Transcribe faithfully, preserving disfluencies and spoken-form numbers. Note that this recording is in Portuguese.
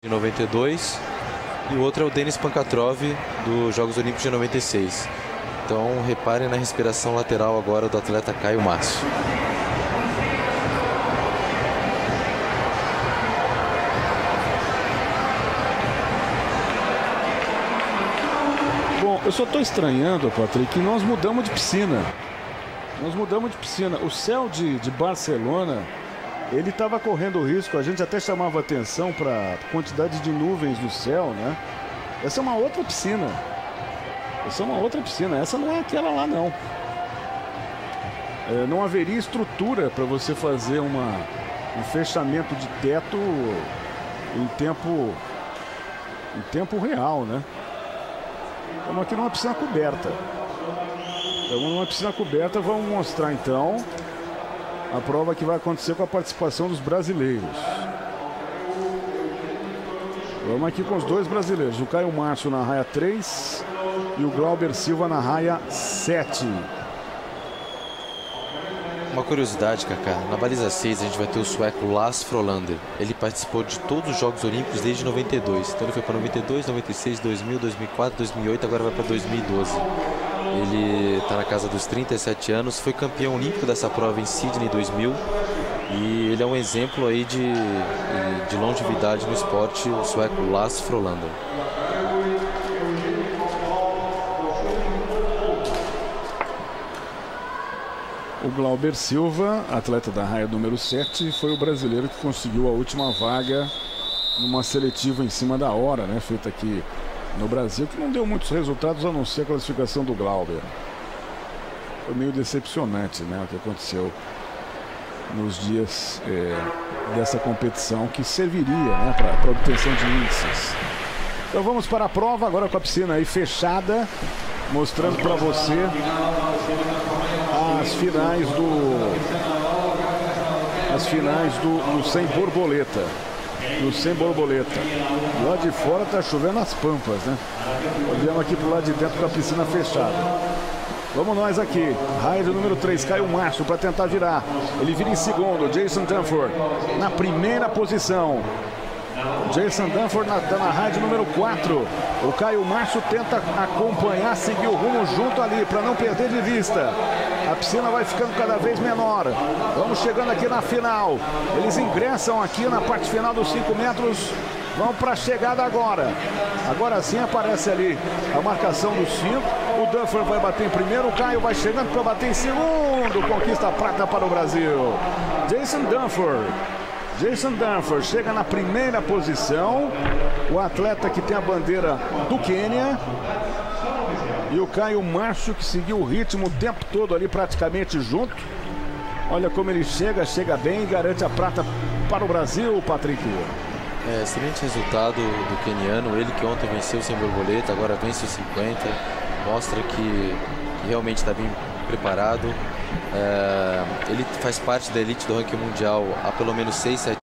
de noventa e dois e o outro é o Denis Pankatrov dos Jogos Olímpicos de noventa e seis. Então reparem na respiração lateral agora do atleta Caio Márcio. Bom, eu só estou estranhando, Patrick, que nós mudamos de piscina. Nós mudamos de piscina. O céu de, de Barcelona, ele estava correndo risco. A gente até chamava atenção para a quantidade de nuvens no céu, né? Essa é uma outra piscina. Essa é uma outra piscina. Essa não é aquela lá, não. É, não haveria estrutura para você fazer uma, um fechamento de teto em tempo, em tempo real, né? Estamos aqui numa piscina coberta. Estamos numa piscina coberta. Vamos mostrar então a prova que vai acontecer com a participação dos brasileiros. Vamos aqui com os dois brasileiros. O Caio Márcio na raia três e o Glauber Silva na raia sete. Uma curiosidade, Kaká, na baliza seis a gente vai ter o sueco Lars Frolander. Ele participou de todos os Jogos Olímpicos desde noventa e dois. Então ele foi para noventa e dois, noventa e seis, dois mil, dois mil e quatro, dois mil e oito, agora vai para dois mil e doze. Ele está na casa dos trinta e sete anos, foi campeão olímpico dessa prova em Sydney dois mil. E ele é um exemplo aí de, de longevidade no esporte, o sueco Lars Frolander. O Glauber Silva, atleta da raia número sete, foi o brasileiro que conseguiu a última vaga numa seletiva em cima da hora, né, feita aqui no Brasil, que não deu muitos resultados a não ser a classificação do Glauber. Foi meio decepcionante, né, o que aconteceu nos dias é, dessa competição, que serviria, né, para a obtenção de índices. Então vamos para a prova agora com a piscina aí fechada, mostrando para você as finais do as finais do, do sem borboleta. Do sem borboleta. Lá de fora tá chovendo as pampas, né? Olhamos aqui pro lado de dentro com a piscina fechada. Vamos nós aqui. Raia do número três, Caio Márcio para tentar virar. Ele vira em segundo. Jason Danforth na primeira posição. Jason Danforth na, tá na raia de número quatro. O Caio Márcio tenta acompanhar, seguir o rumo junto ali para não perder de vista. A piscina vai ficando cada vez menor. Vamos chegando aqui na final. Eles ingressam aqui na parte final dos cinco metros. Vão para a chegada agora. Agora sim aparece ali a marcação dos cinco. O Danforth vai bater em primeiro. O Caio vai chegando para bater em segundo. Conquista a prata para o Brasil. Jason Danforth. Jason Danforth chega na primeira posição. O atleta que tem a bandeira do Quênia. E o Caio Márcio, que seguiu o ritmo o tempo todo ali praticamente junto. Olha como ele chega, chega bem e garante a prata para o Brasil, Patrick. É, excelente resultado do queniano. Ele que ontem venceu sem borboleta, agora vence os cinquenta. Mostra que, que realmente está bem preparado. É, ele faz parte da elite do ranking mundial há pelo menos seis, sete